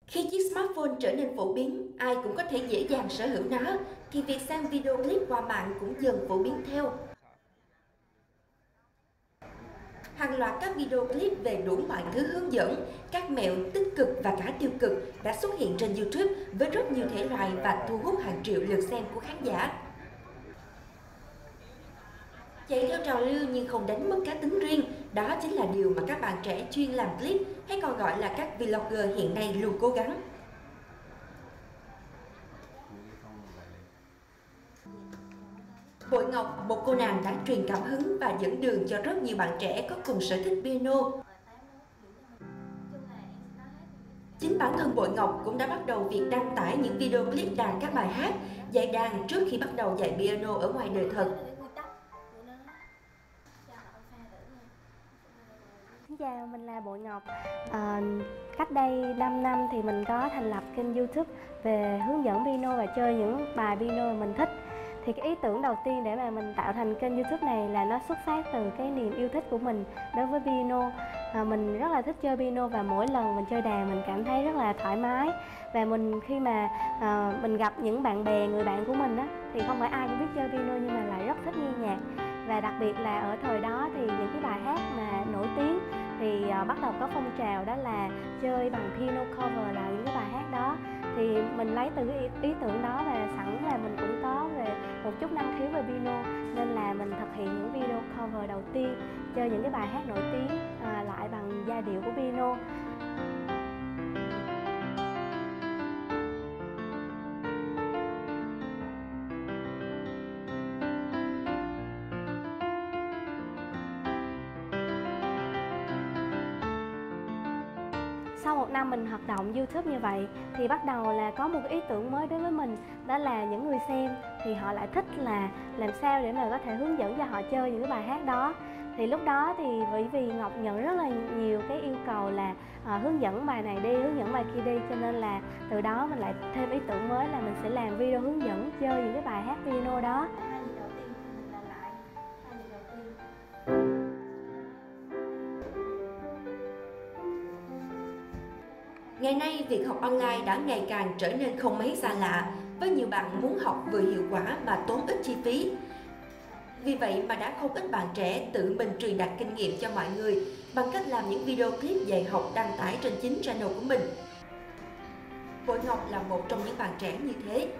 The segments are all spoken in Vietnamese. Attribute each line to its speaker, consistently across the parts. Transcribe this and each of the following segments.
Speaker 1: Khi chiếc smartphone trở nên phổ biến, ai cũng có thể dễ dàng sở hữu nó, thì việc xem video clip qua mạng cũng dần phổ biến theo. Hàng loạt các video clip về đủ mọi thứ hướng dẫn, các mẹo tích cực và cả tiêu cực đã xuất hiện trên YouTube với rất nhiều thể loại và thu hút hàng triệu lượt xem của khán giả. Chạy theo trào lưu nhưng không đánh mất cá tính riêng, đó chính là điều mà các bạn trẻ chuyên làm clip hay còn gọi là các vlogger hiện nay luôn cố gắng. Bội Ngọc, một cô nàng đã truyền cảm hứng và dẫn đường cho rất nhiều bạn trẻ có cùng sở thích piano. Chính bản thân Bội Ngọc cũng đã bắt đầu việc đăng tải những video clip đàn các bài hát, dạy đàn trước khi bắt đầu dạy piano ở ngoài đời thật.
Speaker 2: Xin chào, mình là Bội Ngọc. Cách đây 5 năm thì mình có thành lập kênh YouTube về hướng dẫn piano và chơi những bài piano mà mình thích. Thì cái ý tưởng đầu tiên để mà mình tạo thành kênh YouTube này là nó xuất phát từ cái niềm yêu thích của mình đối với piano. Mình rất là thích chơi piano và mỗi lần mình chơi đàn mình cảm thấy rất là thoải mái. Và khi mà mình gặp những bạn bè, người bạn của mình á, thì không phải ai cũng biết chơi piano nhưng mà lại rất thích nghe nhạc. Và đặc biệt là ở thời đó thì những cái bài hát mà nổi tiếng thì bắt đầu có phong trào đó là chơi bằng piano cover lại những cái bài hát đó. Thì mình lấy từ cái ý tưởng đó và sẵn là mình cũng có về một chút năng khiếu về piano, nên là mình thực hiện những video cover đầu tiên chơi những cái bài hát nổi tiếng lại bằng giai điệu của piano. Sau một năm mình hoạt động YouTube như vậy thì bắt đầu là có một cái ý tưởng mới đối với mình, đó là những người xem thì họ lại thích là làm sao để mà có thể hướng dẫn cho họ chơi những cái bài hát đó. Thì lúc đó thì bởi vì Ngọc nhận rất là nhiều cái yêu cầu là hướng dẫn bài này đi, hướng dẫn bài kia đi, cho nên là từ đó mình lại thêm ý tưởng mới là mình sẽ làm video hướng dẫn chơi những cái bài hát piano đó.
Speaker 1: Ngày nay, việc học online đã ngày càng trở nên không mấy xa lạ, với nhiều bạn muốn học vừa hiệu quả mà tốn ít chi phí. Vì vậy mà đã không ít bạn trẻ tự mình truyền đạt kinh nghiệm cho mọi người bằng cách làm những video clip dạy học đăng tải trên chính channel của mình. Bội Ngọc là một trong những bạn trẻ như thế.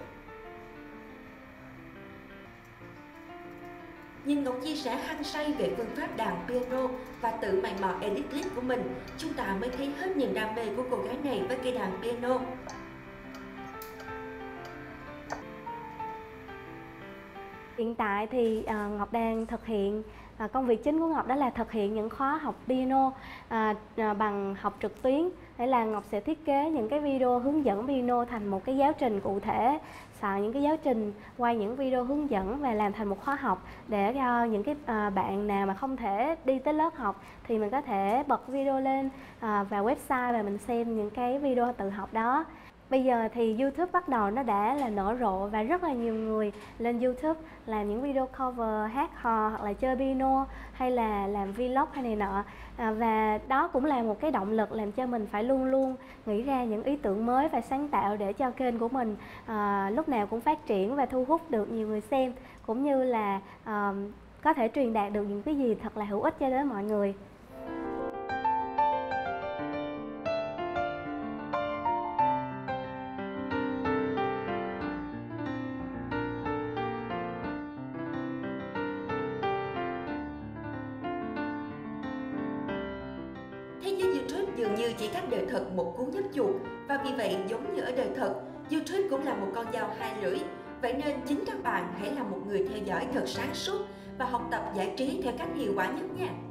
Speaker 1: Nhìn Ngọc chia sẻ hăng say về phương pháp đàn piano và tự mày mò edit clip của mình, chúng ta mới thấy hết niềm đam mê của cô gái này với cây đàn piano.
Speaker 2: Hiện tại thì Ngọc đang thực hiện, công việc chính của Ngọc đó là thực hiện những khóa học piano bằng học trực tuyến. Để là Ngọc sẽ thiết kế những cái video hướng dẫn piano thành một cái giáo trình cụ thể, soạn những cái giáo trình, quay những video hướng dẫn và làm thành một khóa học để cho những cái bạn nào mà không thể đi tới lớp học thì mình có thể bật video lên vào website và mình xem những cái video tự học đó. Bây giờ thì YouTube bắt đầu nó đã là nở rộ và rất là nhiều người lên YouTube làm những video cover hát hò hoặc là chơi piano hay là làm vlog hay này nọ. Và đó cũng là một cái động lực làm cho mình phải luôn luôn nghĩ ra những ý tưởng mới và sáng tạo để cho kênh của mình lúc nào cũng phát triển và thu hút được nhiều người xem, cũng như là có thể truyền đạt được những cái gì thật là hữu ích cho đến mọi người.
Speaker 1: Thế giới YouTube dường như chỉ cách đời thật một cú nhấp chuột, và vì vậy giống như ở đời thật, YouTube cũng là một con dao hai lưỡi. Vậy nên chính các bạn hãy là một người theo dõi thật sáng suốt và học tập giải trí theo cách hiệu quả nhất nha.